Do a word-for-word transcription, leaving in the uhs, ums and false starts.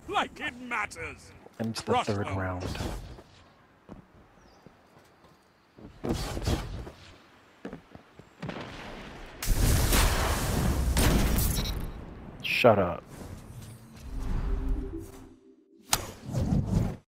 Like it matters! Into the Rush third them. round. Shut up.